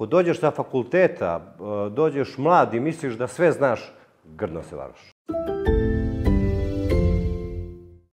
Ako dođeš sa fakulteta, dođeš mlad i misliš da sve znaš, grdno se varaš.